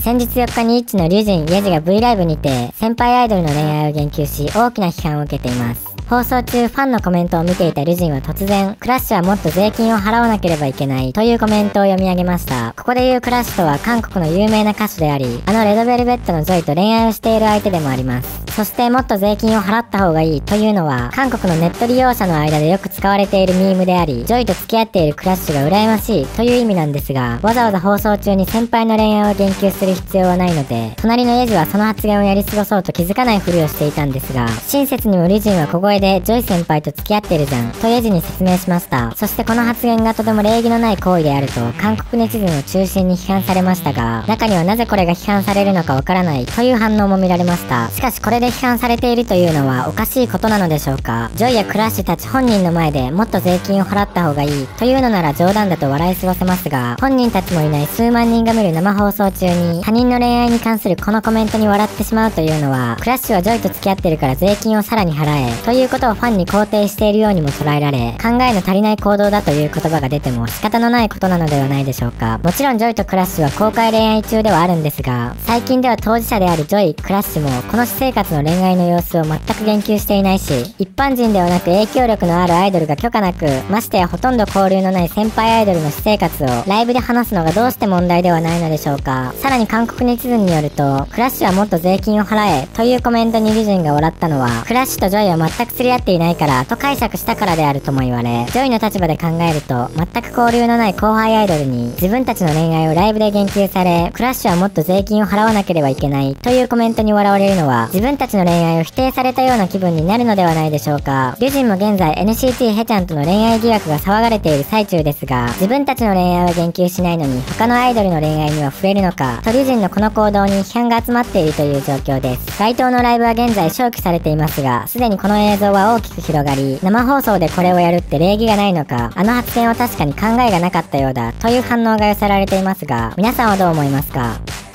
先日4日にイッチのリュジン・イェジが V ライブにて先輩アイドルの恋愛を言及し大きな批判を受けています。放送中ファンのコメントを見ていたリュジンは突然、クラッシュはもっと税金を払わなければいけないというコメントを読み上げました。ここで言うクラッシュとは韓国の有名な歌手であり、レドベルベットのジョイと恋愛をしている相手でもあります。そしてもっと税金を払った方がいいというのは、韓国のネット利用者の間でよく使われているミームであり、ジョイと付き合っているクラッシュが羨ましいという意味なんですが、わざわざ放送中に先輩の恋愛を言及する必要はないので、隣のイェジはその発言をやり過ごそうと気づかないふりをしていたんですが、親切にもリュジンは小声でジョイ先輩と付き合ってるじゃんとイェジに説明しました。そしてこの発言がとても礼儀のない行為であると韓国ネチズンを中心に批判されましたが、中にはなぜこれが批判されるのかわからないという反応も見られました。しかしこれで批判されているというのはおかしいことなのでしょうか。ジョイやクラッシュたち本人の前でもっと税金を払った方がいいというのなら冗談だと笑い過ごせますが、本人たちもいない数万人が見る生放送中に他人の恋愛に関するこのコメントに笑ってしまうというのは、クラッシュはジョイと付き合ってるから税金をさらに払えということをファンに肯定しているようにも捉えられ、考えの足りない行動だという言葉が出ても仕方のないことなのではないでしょうか。もちろんジョイとクラッシュは公開恋愛中ではあるんですが、最近では当事者であるジョイ、クラッシュもこの私生活の恋愛の様子を全く言及していないし、一般人ではなく影響力のあるアイドルが許可なく、ましてやほとんど交流のない先輩アイドルの私生活をライブで話すのがどうして問題ではないのでしょうか。さらに韓国ネチズンによると、クラッシュはもっと税金を払えというコメントにリュジンが笑ったのは、クラッシュとジョイは全く釣り合っていないからと解釈したからであるとも言われ、ジョイの立場で考えると全く交流のない後輩アイドルに自分たちの恋愛をライブで言及され、クラッシュはもっと税金を払わなければいけないというコメントに笑われるのは、自分たちの恋愛を否定されたような気分になるのではないでしょうか。リュジンも現在 NCT ヘチャンとの恋愛疑惑が騒がれている最中ですが、自分たちの恋愛は言及しないのに他のアイドルの恋愛には触れるのかとリュジンのこの行動に批判が集まっているという状況です。該当のライブは現在消去されていますが、すでにこの映像は大きく広がり、生放送でこれをやるって礼儀がないのか、あの発言は確かに考えがなかったようだという反応が寄せられていますが、皆さんはどう思いますか？